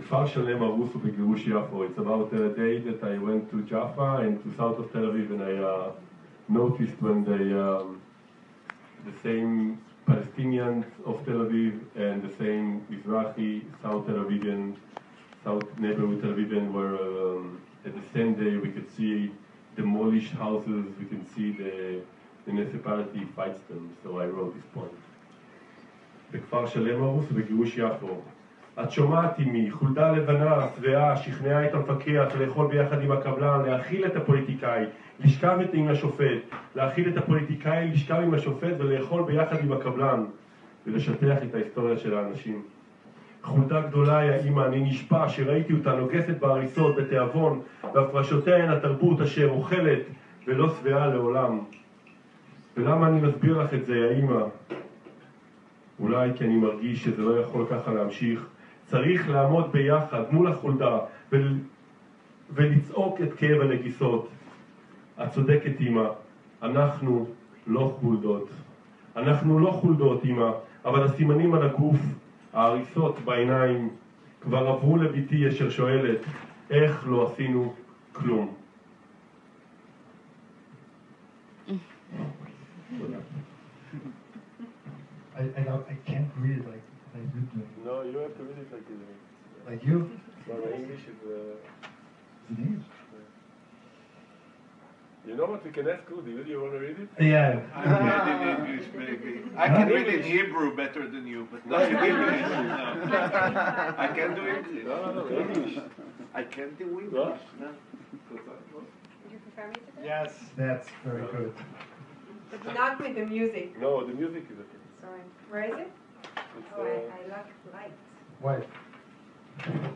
בכפר שלם הרוס ובגירוש יפו. It's about a day that I went to Jaffa and to south of Tel Aviv, and I noticed when the same Palestinians of Tel Aviv and the same Mizrahi, South Tel Avivian, South neighborhood Tel Avivian were at the same day we could see demolished houses, we can see the municipality fights them, so I wrote this point. בכפר שלם הרוס ובגירוש יפו. את שומעת אמי, חולדה לבנה, שבעה, שכנעה את המפקח לאכול ביחד עם הקבלן, להאכיל את הפוליטיקאי, לשכב עם השופט, להאכיל את הפוליטיקאי, לשכב עם השופט ולאכול ביחד עם הקבלן, ולשטח את ההיסטוריה של האנשים. חולדה גדולה היא האמא, אני נשבע שראיתי אותה נוגסת בהריסות, בתיאבון, והפרשותיה הן התרבות אשר אוכלת ולא שבעה לעולם. ולמה אני מסביר לך את זה, האמא? אולי כי אני מרגיש שזה לא יכול ככה להמשיך. צריך לעמוד ביחד מול החולדה ולצעוק את כאב הנגיסות. את צודקת אמא, אנחנו לא חולדות. אנחנו לא חולדות אמא, אבל הסימנים על הגוף, ההריסות בעיניים, כבר עברו לביתי אשר שואלת, איך לא עשינו כלום. I can't read it like you do. No, you have to read it like you do. Like you? Well, my English is... It's in English. You know what, we can ask Udi. Udi, you want to read it? Yeah. I read in English, maybe. I can read in Hebrew better than you, but not in English. No. I can do English. No, English. I can do English. No. Would you prefer me to do it? Yes. That's very good. But not with the music. No, the music is okay. Sorry. Where is it? It's, Oh, I like lights. Why?